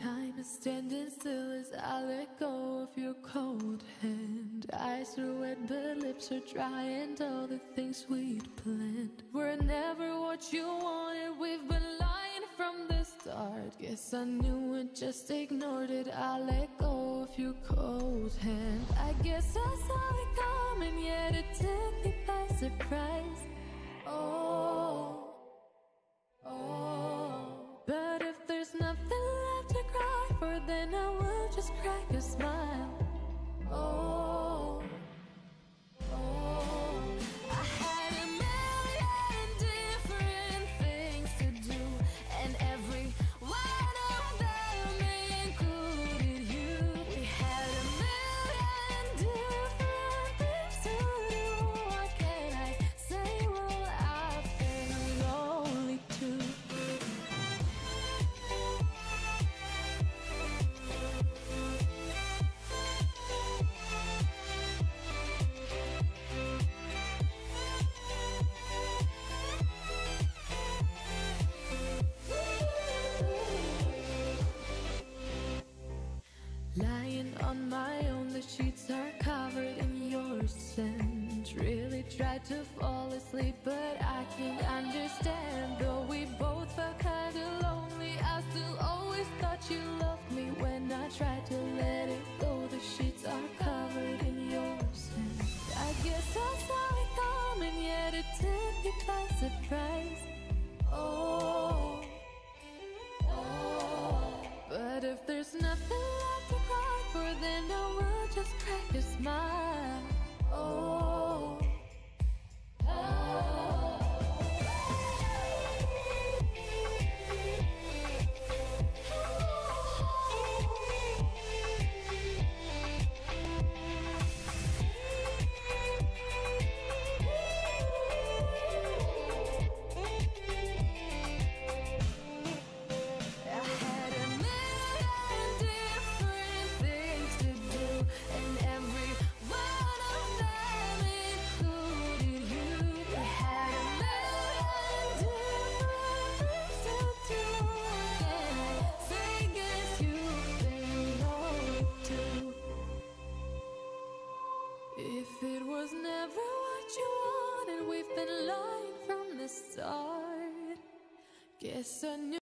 Time is standing still as I let go of your cold hand. Eyes are wet but lips are dry, and all the things we'd planned were never what you wanted. We've been lying from the start. Guess I knew it, just ignored it. I let go of your cold hand. I guess I saw it coming, yet it took me by surprise. But if there's nothing left to cry for, then I will just crack a smile. I had a million different things to do, and every one of them included you. We had a million different things to do. What can I say? Well, I've been lonely too. Lying on my own, the sheets are covered in your scent. Really tried to fall asleep, but I can't understand. Though we both felt kinda lonely, I still always thought you loved me. When I tried to let it go, the sheets are covered in your scent. I guess I saw it coming, yet it took me by surprise. But if there's nothing left to cry for, then I will just crack a smile. If it was never what you wanted, we've been lying from the start. Guess I knew